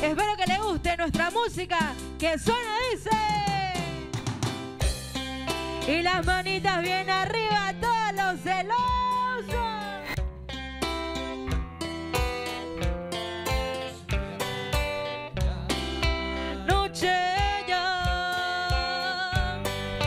Espero que le guste nuestra música, que suena, dice. Y las manitas bien arriba, todos los celosos. Noche ya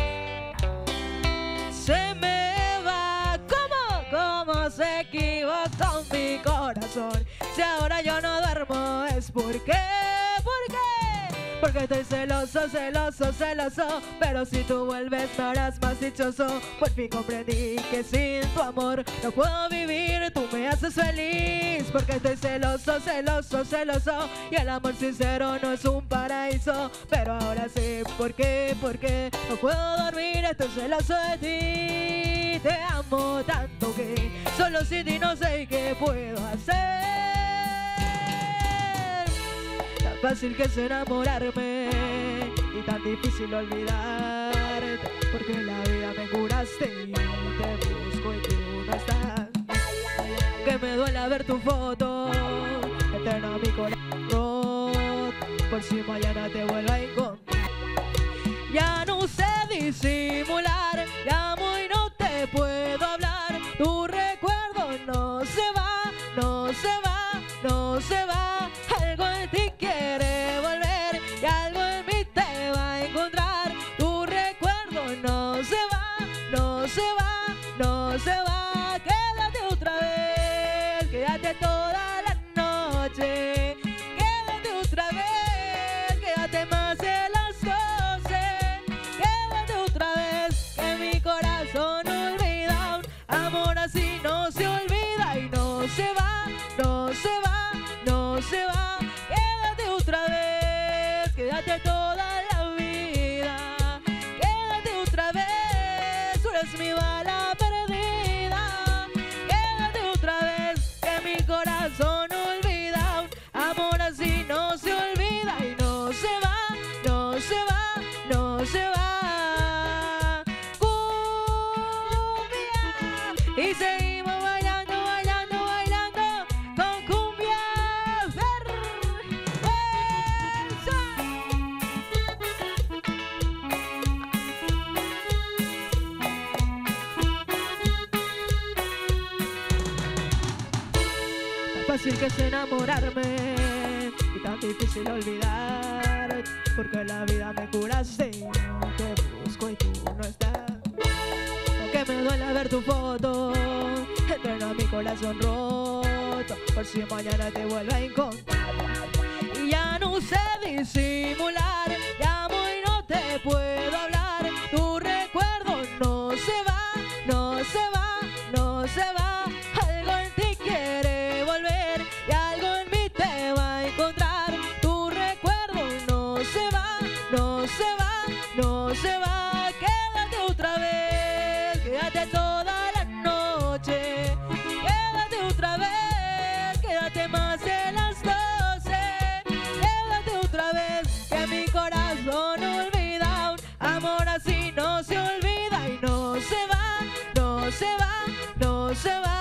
se me va. ¿Cómo se equivocó mi corazón? Si ahora yo no duermo es porque, porque estoy celoso, celoso, celoso. Pero si tú vuelves me harás más dichoso. Por fin comprendí que sin tu amor no puedo vivir. Tú me haces feliz porque estoy celoso, celoso, celoso. Y el amor sincero no es un paraíso. Pero ahora sé por qué no puedo dormir. Estoy celoso de ti. Te amo tanto que solo sin ti no sé qué puedo hacer. Fácil que es enamorarme y tan difícil olvidarte, porque en la vida me curaste y te busco y tú no estás. Que me duele ver tu foto, eterna mi corazón, por si mañana te vuelvo a encontrar. Ya no sé disimular, llamo y no te puedo hablar. Tu recuerdo no se va, no se va, no se va. Algo en ti quiere volver y algo en mí te va a encontrar. Tu recuerdo no se va, no se va, no se va. Quédate otra vez, quédate toda la noche. Quédate otra vez, quédate más de las 12. Quédate otra vez, que mi corazón olvida. Un amor así no se olvida y no se va, no se va, no se va. Quédate toda la vida, quédate otra vez, tú eres mi bala perdida. Quédate otra vez, que mi corazón olvida. Un amor así no se olvida y no se va, no se va, no se va. Cumbia, y seguimos bailando, bailando, bailando con cumbia. Fácil que es enamorarme y tan difícil olvidar, porque en la vida me curaste y no te busco y tú no estás. Aunque me duele ver tu foto, entrena mi corazón roto, por si mañana te vuelvo a encontrar. Y ya no sé disimular, llamo y no te puedo hablar. Tu recuerdo no se va, no se va, no se va. Algo en ti quiere volver y algo en mí te va a encontrar. Tu recuerdo no se va, no se va, no se va. Quédate otra vez, quédate toda la noche. Quédate otra vez, quédate más de las 12. Quédate otra vez, que mi corazón olvida. Un amor así no se olvida y no se va, no se va, no se va.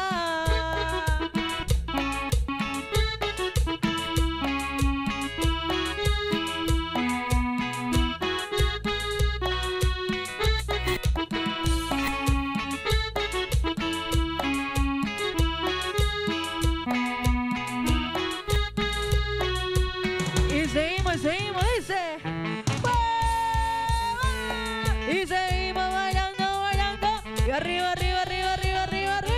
Y seguimos, dice. Y seguimos bailando, bailando. Y arriba, arriba, arriba, arriba, arriba, arriba.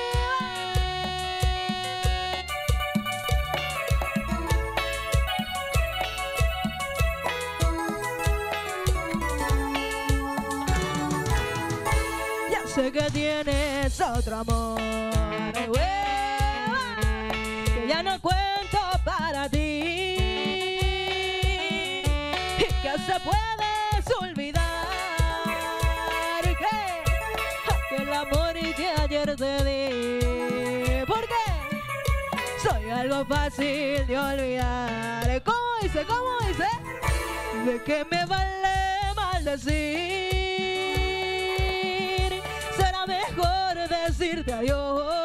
Ya sé que tienes otro amor, que ya no cuento para ti, y que se puedes olvidar que el amor que ayer te di, porque soy algo fácil de olvidar. ¿Cómo dice? ¿Cómo dice? De que me vale maldecir, será mejor decirte adiós.